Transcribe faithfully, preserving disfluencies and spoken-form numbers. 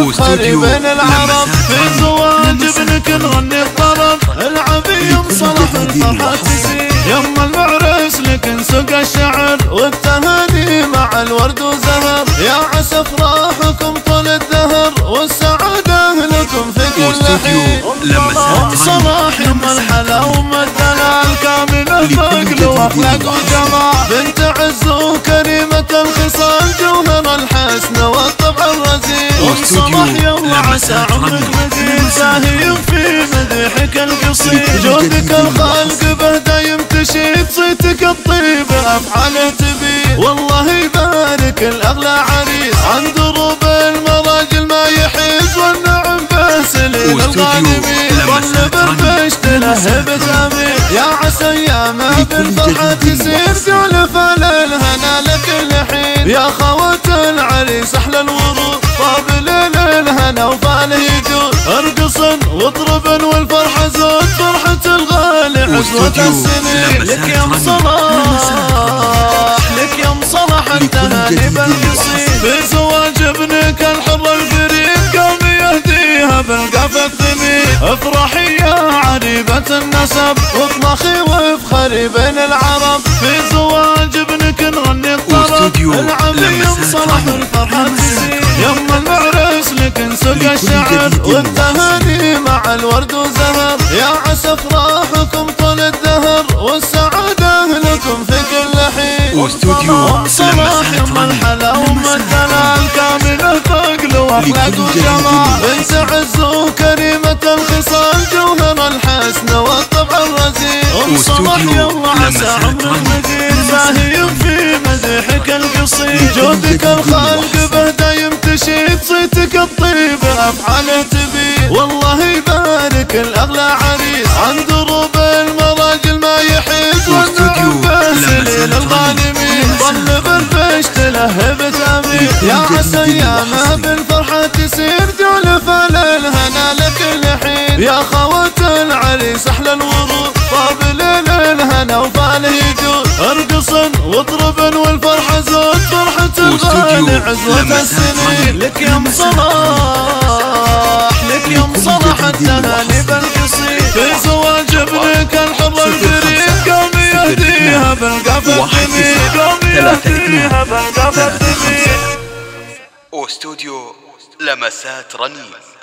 وافخر بين العرب، في زواج ابنك نغني الطرب، العبي صلاح الفرحة تسير، يوم المعرس لك نسق الشعر، والتهاني مع الورد وزهر، يا عسى افراحكم طول الدهر، والسعادة لكم في كل حين. ام صلاح ام الحلا وام الدلال، كاملة فقل واخلاق وجمال، بنت عز وكريمة الخصال، جوهر الحسن والطبع الرزين. ام صلاح يلا عسى عمرك مدين، زاهي في مديحك القصير، جودك الخلق به دايم تشيد، صيتك الطيب افعاله تبين، والله يبارك الاغلى عريس، عن دروب المراجل ما يحيز، والنعم باسلين الغانمين، ظل بالبشت لهب تامين، يا عسى ايامه بالفرحة تسير، سولف للهنا لكل حين، يا خوات العريس احلى الورود، طاب ليل الهنا وفاله يجود، ارقصن واطربن والفرحة زود، فرحة الغالي عزوة السنين، لك يا ام صلاح، لك يا ام صلاح التهاني بالقصيد، في زواج ابنك الحر الفريد، قام يهديها بالقف الثمين، افرحي يا عريبة النسب، واطلخي وافخري بين العرب، في زواج ابنك نغني الطرب، العبي صلاح الفرحة تسير، يوم المعرس لك نسق الشعر، والتهاني مع الورد وزهر، يا عسى افراحكم طول الدهر، والسعادة لكم في كل حين. ام صلاح ام الحلا وام الدلال، كاملة فقل واخلاق وجمال، بنت عز وكريمة الخصال، جوهر الحسن والطبع الرزين. ام صلاح يلا عسى عمرك مدين، زاهي في مديحك القصيد، جودك الخلق به دايم تشيد، صيتك الطيب افعاله تبين، والله يبارك الاغلى عريس، عن دروب المراجل ما يحيز، والنعم باسلين الغانمين، ظل بالبشت لهب تامين، يا عسى ايامه بالفرحة تسير، تولف للهنا لكل حين، يا خوات العريس احلى الورود، طاب ليل الهنا وفاله يجود، ارقصن واطربن والفرحة زود، فرحة الغالي عزوة السنين، لك يا ام صلاح، لك يا ام صلاح التهاني بالقصيد، في زواج ابنك الحر الفريد، قام يهديها بالقف الثمين، قام يهديها بالقف الثمين. واستوديو لمسات رنين.